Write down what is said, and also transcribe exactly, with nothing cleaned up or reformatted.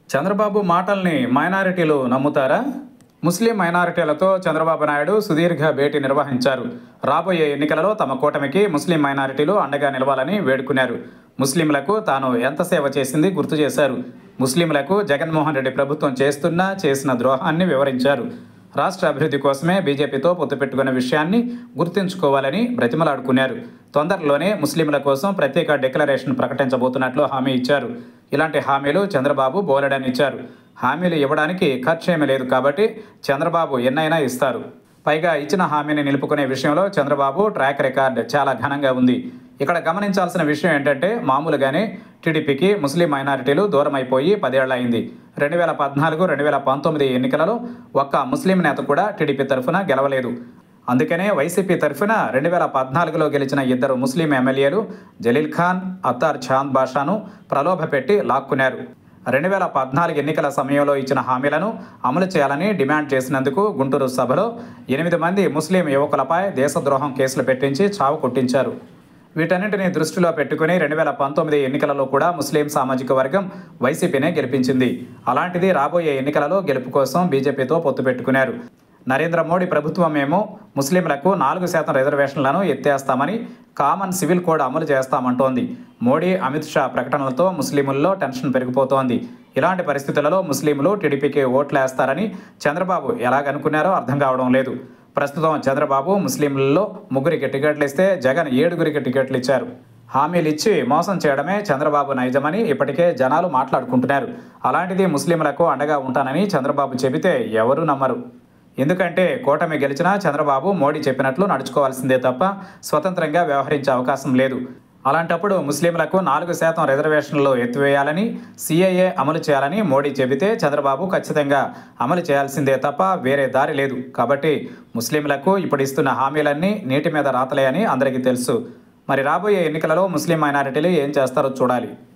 చంద్రబాబు మాటల్ని మైనారిటీలు నమ్ముతారా? ముస్లిం మైనారిటీలతో చంద్రబాబు నాయుడు సుదీర్ఘ భేటీ నిర్వహించారు. రాబోయే ఎన్నికలలో తమ కూటమికి ముస్లిం మైనారిటీలు అండగా నిలవాలని వేడుకున్నారు. ముస్లింలకు తాను ఎంత సేవ చేసింది గుర్తు చేశారు. ముస్లింలకు జగన్మోహన్ రెడ్డి ప్రభుత్వం చేస్తున్న చేసిన ద్రోహాన్ని వివరించారు. రాష్ట్ర అభివృద్ధి కోసమే బీజేపీతో పొత్తు పెట్టుకున్న విషయాన్ని గుర్తుంచుకోవాలని బ్రతిమలాడుకున్నారు. తొందరలోనే ముస్లింల కోసం ప్రత్యేక డిక్లరేషన్ ప్రకటించబోతున్నట్లు హామీ ఇచ్చారు. ఇలాంటి హామీలు చంద్రబాబు బోలెడని ఇచ్చారు. హామీలు ఇవ్వడానికి ఖర్చేమీ లేదు కాబట్టి చంద్రబాబు ఎన్నైనా ఇస్తారు. పైగా ఇచ్చిన హామీని నిలుపుకునే విషయంలో చంద్రబాబు ట్రాక్ రికార్డ్ చాలా ఘనంగా ఉంది. ఇక్కడ గమనించాల్సిన విషయం ఏంటంటే మామూలుగానే టీడీపీకి ముస్లిం మైనారిటీలు దూరం అయిపోయి పదేళ్లయింది. రెండు వేల పద్నాలుగు రెండు వేల పంతొమ్మిది ఎన్నికలలో ఒక్క ముస్లిం నేత కూడా టీడీపీ తరఫున గెలవలేదు. అందుకనే వైసీపీ తరఫున రెండు వేల పద్నాలుగులో గెలిచిన ఇద్దరు ముస్లిం ఎమ్మెల్యేలు జలీల్ ఖాన్, అత్తార్ చాంద్ బాషాను ప్రలోభపెట్టి లాక్కున్నారు. రెండు వేల పద్నాలుగు ఎన్నికల సమయంలో ఇచ్చిన హామీలను అమలు చేయాలని డిమాండ్ చేసినందుకు గుంటూరు సభలో ఎనిమిది మంది ముస్లిం యువకులపై దేశద్రోహం కేసులు పెట్టించి చావు కొట్టించారు. వీటన్నింటినీ దృష్టిలో పెట్టుకుని రెండు వేల పంతొమ్మిది ఎన్నికలలో కూడా ముస్లిం సామాజిక వర్గం వైసీపీనే గెలిపించింది. అలాంటిది రాబోయే ఎన్నికలలో గెలుపు కోసం బీజేపీతో పొత్తు పెట్టుకున్నారు. నరేంద్ర మోడీ ప్రభుత్వం ఏమో ముస్లింలకు నాలుగు శాతం రిజర్వేషన్లను ఎత్తేస్తామని, కామన్ సివిల్ కోడ్ అమలు చేస్తామంటోంది. మోడీ, అమిత్ షా ప్రకటనలతో ముస్లింల్లో టెన్షన్ పెరిగిపోతోంది. ఇలాంటి పరిస్థితులలో ముస్లింలు టీడీపీకి ఓట్లేస్తారని చంద్రబాబు ఎలాగనుకున్నారో అర్థం కావడం లేదు. ప్రస్తుతం చంద్రబాబు ముస్లింలలో ముగ్గురికి టికెట్లు ఇస్తే జగన్ ఏడుగురికి టికెట్లు ఇచ్చారు. హామీలు ఇచ్చి మోసం చేయడమే చంద్రబాబు నైజమని ఇప్పటికే జనాలు మాట్లాడుకుంటున్నారు. అలాంటిది ముస్లింలకు అండగా ఉంటానని చంద్రబాబు చెబితే ఎవరూ నమ్మరు. ఎందుకంటే కూటమి గెలిచినా చంద్రబాబు మోడీ చెప్పినట్లు నడుచుకోవాల్సిందే తప్ప స్వతంత్రంగా వ్యవహరించే అవకాశం లేదు. అలాంటప్పుడు ముస్లింలకు నాలుగు శాతం రిజర్వేషన్లు ఎత్తివేయాలని, సీఏఏ అమలు చేయాలని మోడీ చెబితే చంద్రబాబు ఖచ్చితంగా అమలు చేయాల్సిందే తప్ప వేరే దారి లేదు. కాబట్టి ముస్లింలకు ఇప్పుడు ఇస్తున్న హామీలన్నీ నీటి మీద రాతలే అని అందరికీ తెలుసు. మరి రాబోయే ఎన్నికలలో ముస్లిం మైనారిటీలు ఏం చేస్తారో చూడాలి.